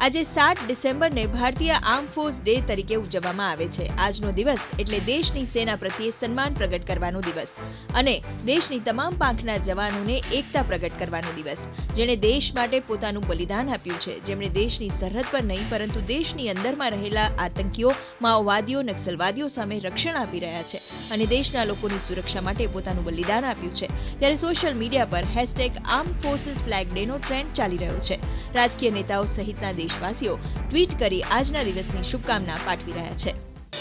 આજે 7 ડિસેમ્બરને ભારતીય arm force day તરીકે ઉજવવામાં આવે છે. આજનો દિવસ એટલે દેશની સેના પ્રત્યે સન્માન પ્રગટ કરવાનો દિવસ અને દેશની તમામ પાંખના જવાનોને એકતા પ્રગટ કરવાનો દિવસ, જેણે દેશ માટે પોતાનું બલિદાન આપ્યું છે, જેમણે દેશની સરહદ પર નહીં પરંતુ દેશની અંદરમાં રહેલા આતંકીઓ, માઓવાદીઓ, નક્સલવાદીઓ સામે રક્ષણ આપી રહ્યા છે અને દેશના લોકોની સુરક્ષા માટે પોતાનું બલિદાન આપ્યું છે. ત્યારે સોશિયલ મીડિયા પર #આર્મ ફોર્સિસ ફ્લેગ ડેનો ટ્રેન્ડ ચાલી રહ્યો છે. રાજકીય નેતાઓ સહિતના દેશવાસીઓ ટ્વીટ કરી આજના દિવસની શુભકામના પાઠવી રહ્યા છે.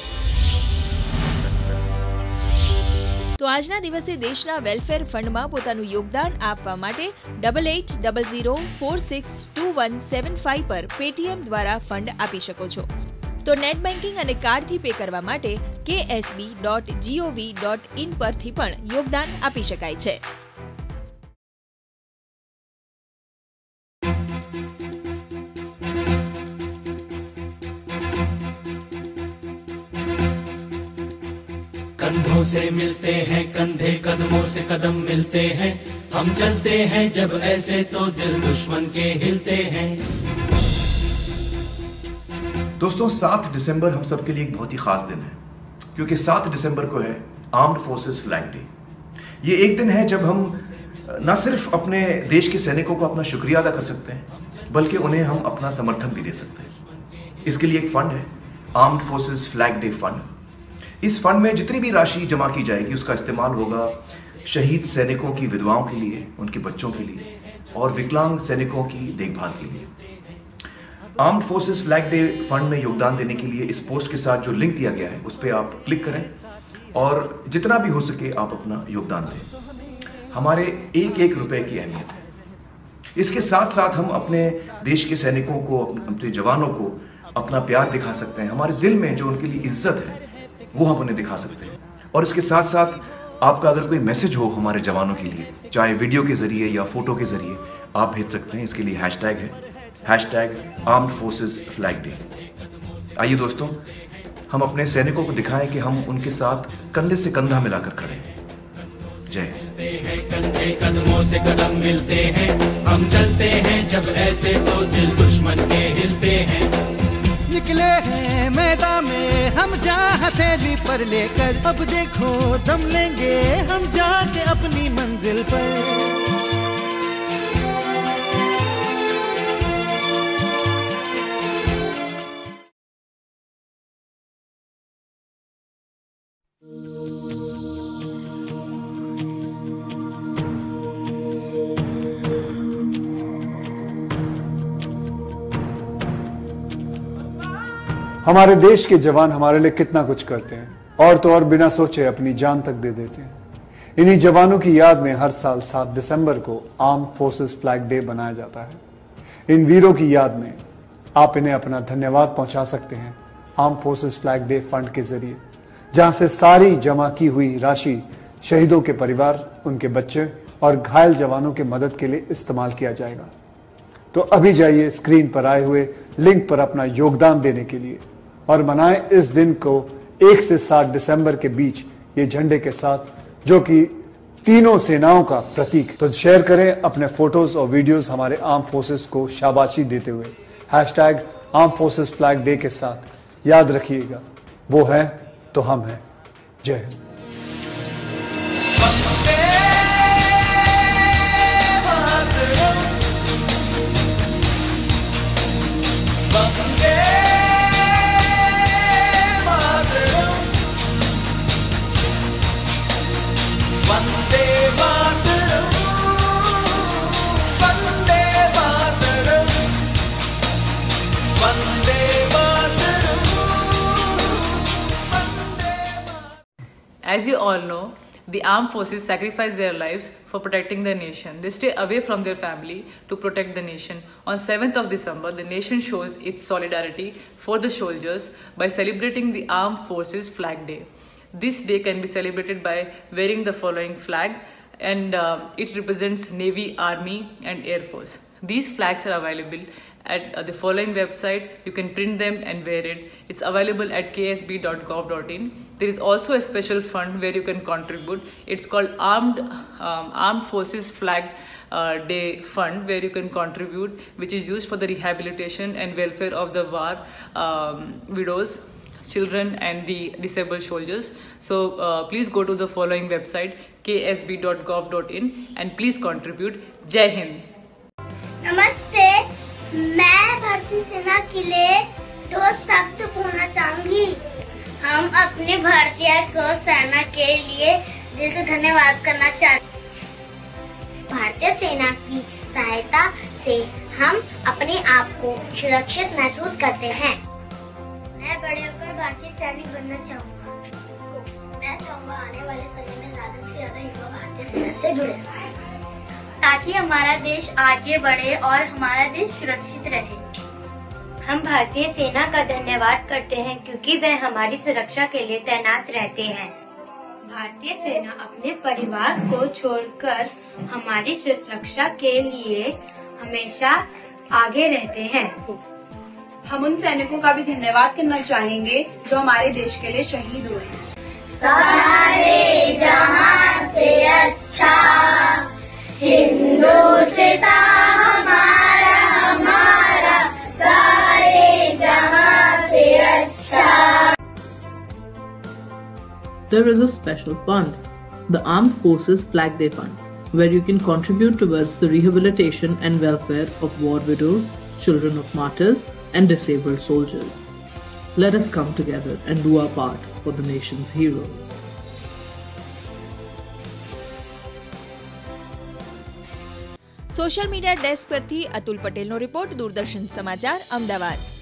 તો આજના દિવસે દેશના વેલફેર ફંડમાં પોતાનું યોગદાન આપવા માટે 8800462175 પર પેટીએમ દ્વારા ફંડ આપી શકો છો. તો નેટ બેન્કિંગ અને કાર્ડથી પે કરવા માટે ksb.gov.in પરથી પણ યોગદાન આપી શકાય છે. कंधों से मिलते हैं कंधे, कदमों से कदम मिलते हैं, हम चलते हैं जब ऐसे तो दिल दुश्मन के हिलते हैं. दोस्तों 7 दिसंबर हम सब के लिए एक बहुत ही खास दिन है, क्योंकि 7 दिसंबर को है आर्म्ड फोर्सेस फ्लैग डे. ये एक दिन है जब हम न सिर्फ अपने देश के सैनिकों को अपना शुक्रिया अदा कर सकते हैं, बल्कि उन्हें हम अपना समर्थन भी दे सकते हैं. इसके लिए एक फंड है, armed forces flag day fund. इस फंड में जितनी भी राशि जमा की जाएगी उसका इस्तेमाल होगा शहीद सैनिकों की विधवाओं के लिए, उनके बच्चों के लिए और विकलांग सैनिकों की देखभाल के लिए. Armed forces flag day fund में योगदान देने के लिए इस पोस्ट के साथ जो लिंक दिया गया है उस पर आप क्लिक करें और जितना भी हो सके आप अपना योगदान दें. हमारे एक रुपए की अहमियत है. इसके साथ साथ हम अपने देश के सैनिकों को, अपने जवानों को अपना प्यार दिखा सकते हैं. हमारे दिल में जो उनके लिए इज्जत है वो हम उन्हें दिखा सकते हैं. और इसके साथ साथ आपका अगर कोई मैसेज हो हमारे जवानों के लिए, चाहे वीडियो के जरिए या फोटो के जरिए, आप भेज सकते हैं. इसके लिए हैशटैग है #आर्म्ड फोर्सेस फ्लैग डे. आइए दोस्तों, हम अपने सैनिकों को दिखाएं कि हम उनके साथ कंधे से कंधा मिलाकर खड़े हैं. जय हिंद. कंधे कदमों से कदम मिलते हैं, हम चलते हैं जब ऐसे तो दिल दुश्मन के हिलते हैं. निकले हैं मैदान में हम जा हथेली पर लेकर, अब देखो दम लेंगे हम जाके अपनी मंजिल पर. हमारे देश के जवान हमारे लिए कितना कुछ करते हैं, और तो और बिना सोचे अपनी जान तक दे देते हैं. इन्हीं जवानों की याद में हर साल 7 दिसंबर को आर्म्ड फोर्सेस फ्लैग डे बनाया जाता है. इन वीरों की याद में आप इन्हें अपना धन्यवाद पहुंचा सकते हैं armed forces flag day fund के जरिए, जहां से सारी जमा की हुई राशि शहीदों के परिवार, उनके बच्चे और घायल जवानों की मदद के लिए इस्तेमाल किया जाएगा. तो अभी जाइए स्क्रीन पर आए हुए लिंक पर अपना योगदान देने के लिए और मनाएं इस दिन को 1 से 7 दिसंबर के बीच ये झंडे के साथ, जो कि तीनों सेनाओं का प्रतीक. तो शेयर करें अपने फोटोज और वीडियोस हमारे आर्म फोर्सेस को शाबाशी देते हुए #आर्म फोर्सेस फ्लैग डे के साथ. याद रखिएगा, वो है तो हम हैं. जय Hind. As you all know, the armed forces sacrifice their lives for protecting the nation. They stay away from their family to protect the nation. On 7th of December, the nation shows its solidarity for the soldiers by celebrating the Armed Forces Flag Day. This day can be celebrated by wearing the following flag, and it represents Navy, Army and Air Force. These flags are available at the following website. You can print them and wear it. It's available at ksb.gov.in. There is also a special fund where you can contribute. It's called Armed Forces Flag Day Fund, where you can contribute, which is used for the rehabilitation and welfare of the war widows, children and the disabled soldiers. So please go to the following website, ksb.gov.in, and please contribute. Jai Hind. नमस्ते, मैं भारतीय सेना के लिए 2 शब्द बोलना चाहूंगी। हम अपने भारतीय सेना के लिए दिल से धन्यवाद करना चाहते हैं। भारतीय सेना की सहायता से हम अपने आप को सुरक्षित महसूस करते हैं। मैं बड़े होकर भारतीय सैनिक बनना चाहूँगा। मैं चाहूँगा आने वाले समय में ज्यादा से ज्यादा युवा भारतीय सेना से जुड़े, ताकि हमारा देश आगे बढ़े और हमारा देश सुरक्षित रहे। हम भारतीय सेना का धन्यवाद करते हैं क्योंकि वह हमारी सुरक्षा के लिए तैनात रहते हैं। भारतीय सेना अपने परिवार को छोड़कर हमारी सुरक्षा के लिए हमेशा आगे रहते हैं। हम उन सैनिकों का भी धन्यवाद करना चाहेंगे जो हमारे देश के लिए शहीद हुए हैं। सारे जहां से अच्छा हिंदुस्तान हमारा हमारा, सारे जहां से अच्छा। There is a special fund, the Armed Forces Flag Day Fund, where you can contribute towards the rehabilitation and welfare of war widows, children of martyrs, and disabled soldiers. Let us come together and do our part for the nation's heroes. Social media desk પરથી અતુલ પટેલનો report, Doordarshan સમાચાર, અમદાવાદ.